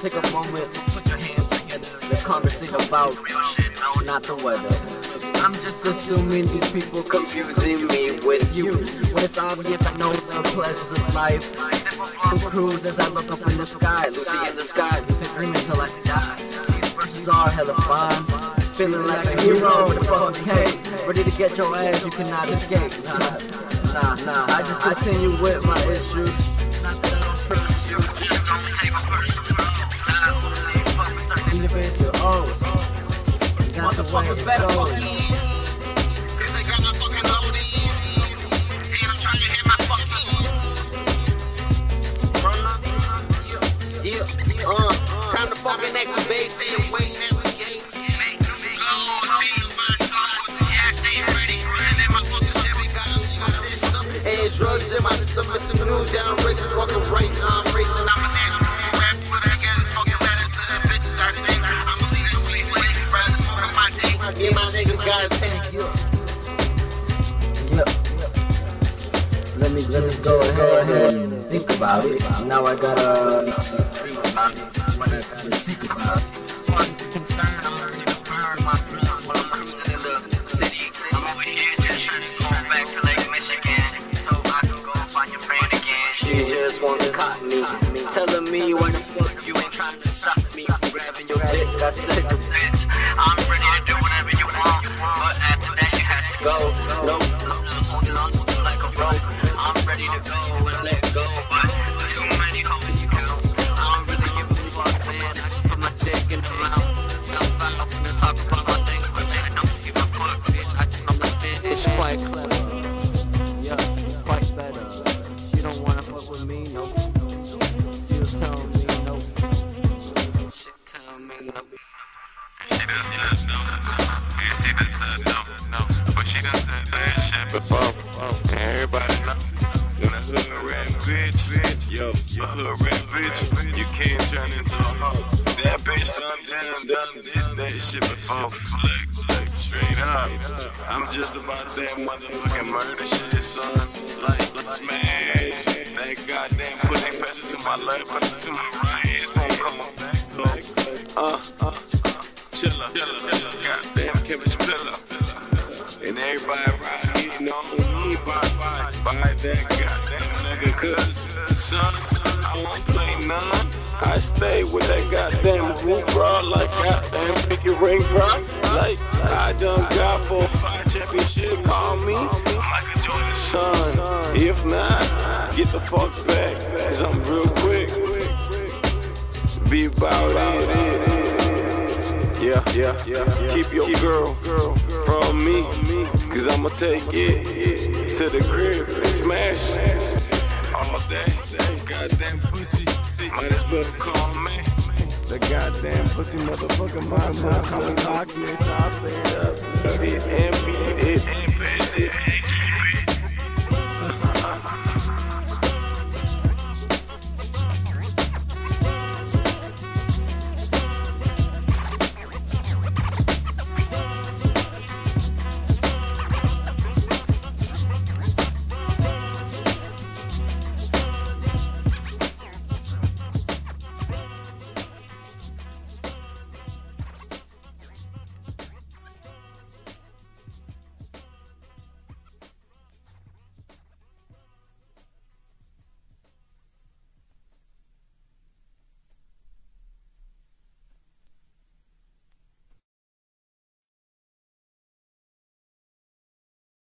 take a moment, put your hands together. Let's conversate about real shit, no, not the weather. I'm just assuming these people confusing me with you, when it's obvious I know the pleasures of life. Cruise as I look up in the sky, Lucy in the sky, lucid dreaming till I die. These verses are hella fine, feeling like a hero with a fucking cape, ready to get your ass, you cannot escape. Nah, I just continue with my issues. Not that I don't trust you, just don't take a personal individuals. That's the way it goes. Cause they got my fucking load in. And I'm trying to hit my fucking time to fucking activate, stay away, navigate. Make new goals, see my goals. Yeah, stay ready. And in my fucking shit, we got a legal system. And drugs in my system, missing news. Yeah, I'm racing, fucking right now, I'm racing. I'm a natural rap, put it together, smoking letters to the bitches I sing. I'm a leader, sweet way, rather smoking my day. Me and my niggas gotta take you. Let me just go ahead and think about it. Now I gotta think about it. What I gotta think about it. As far as I'm concerned, I'm ready to burn my blunt while I'm cruising in the city. I'm over here just trying to go back to Lake Michigan, so I can go find your friend again. She just wants to caught me, telling me why the fuck you ain't trying to stop me from grabbing your dick. I said, bitch, I'm ready to do whatever you want, but after that you have to go. No, I'm not holding on to you like a rope. I'm ready to go and let go, but too many hoes you count. I don't really give a fuck, man. I just put my dick in the mouth. I'm fine up to talk about my language. I don't give a fuck, bitch. I just know my spin. It's quite clever. Yeah, quite better. She don't wanna fuck with me, no. She'll tell me no. She'll tell me no. She done said no. Yeah, she done said no. But she done said that shit before. And everybody know. When a hood rat bitch, yo, a hood rat bitch, you can't turn into a hoe. That bitch done did that shit before. Like, straight up. I'm just about that motherfucking murder shit, son. Like, smash. That goddamn pussy passes to my left, passes to my right. It's gonna come back. Chilla. Goddamn chemist pillar. And everybody right here know me by that goddamn nigga. Cause, son, I won't play none. I stay with that goddamn hoop, bro. Like goddamn picky ring, bro. Like, I done got 4 or 5 championship. Call me Michael Jordan, son. If not, get the fuck back. Cause I'm real quick. Be about it. Yeah. Keep your girl from me, cause I'ma take it to the crib and smash all day. Goddamn pussy, might as well call me the goddamn pussy motherfucking boss. I was lock me, so I stayed up. Beat it and pass it.